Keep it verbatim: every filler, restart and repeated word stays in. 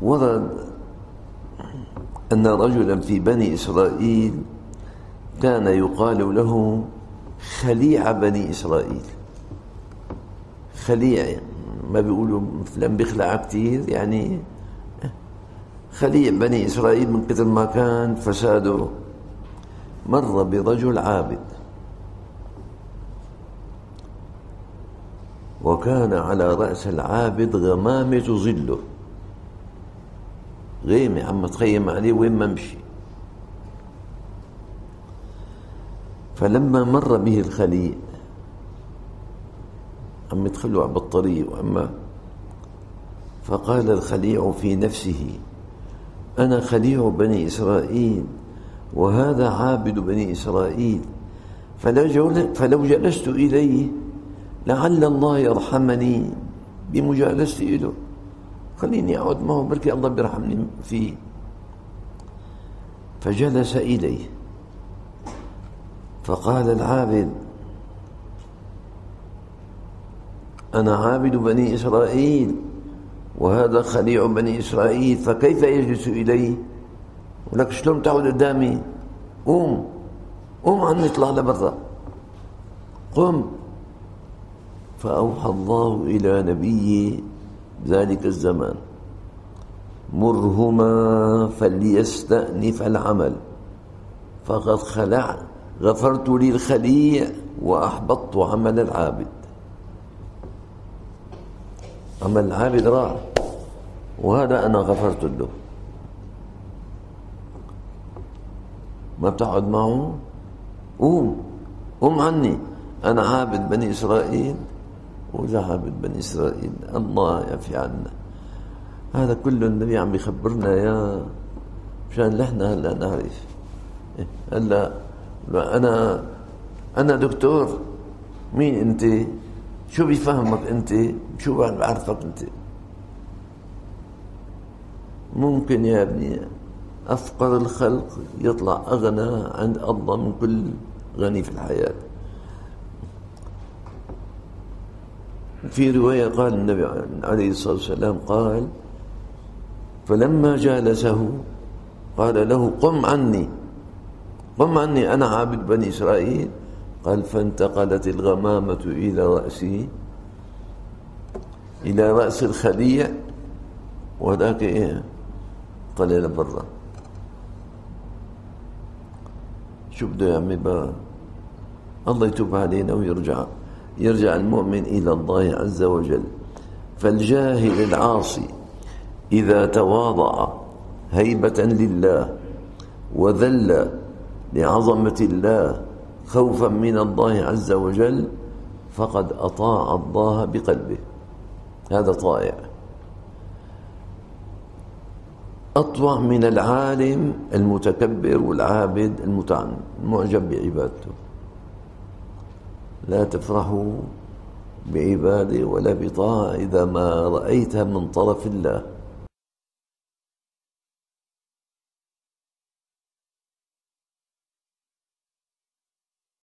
ورد أن رجلا في بني إسرائيل كان يقال له خليع بني إسرائيل. خليع ما بيقولوا فلان بيخلع كتير، يعني خليع بني إسرائيل من كثر ما كان فساده. مر برجل عابد وكان على رأس العابد غمامة ظله، غيمة عم تخيم عليه وين ما مشي. فلما مر به الخليع عم يدخلوا بالطريق وعما، فقال الخليع في نفسه: أنا خليع بني إسرائيل وهذا عابد بني إسرائيل، فلو جلست إليه لعل الله يرحمني بمجالستي له، خليني أقعد معه بركي الله بيرحمني فيه. فجلس إليه فقال العابد: أنا عابد بني إسرائيل وهذا خليع بني إسرائيل، فكيف يجلس إليه؟ ولك شلون تقعد قدامي؟ قوم قوم عني، اطلع لبرا، قم. فأوحى الله إلى نبي ذلك الزمان: مرهما فليستأنف العمل فقد خلع، غفرت للخليع وأحبطت عمل العابد. عمل العابد راح وهذا أنا غفرت له. ما بتقعد معه؟ قوم قوم عني، أنا عابد بني إسرائيل وإذا عابد بني إسرائيل الله يعفي عنا. هذا كله النبي عم يخبرنا يا مشان نحن هلا نعرف. هلا أنا أنا دكتور، مين أنت؟ شو بيفهمك أنت؟ شو بعرفك أنت؟ ممكن يا ابني أفقر الخلق يطلع أغنى عند الله من كل غني في الحياة. في رواية قال النبي عليه الصلاة والسلام قال: فلما جالسه قال له: قم عني قم عني أنا عابد بني إسرائيل. قال: فانتقلت الغمامة إلى رأسه، إلى رأس الخليع، وذاك إيه طلع برا. شو بده يعمل بقى؟ الله يتوب علينا ويرجع يرجع المؤمن إلى الله عز وجل. فالجاهل العاصي إذا تواضع هيبة لله وذل لعظمة الله خوفا من الله عز وجل فقد أطاع الله بقلبه، هذا طائع. أطوع من العالم المتكبر والعابد المعجب بعبادته. لا تفرحوا بعباده ولا بطاعة إذا ما رأيتها من طرف الله.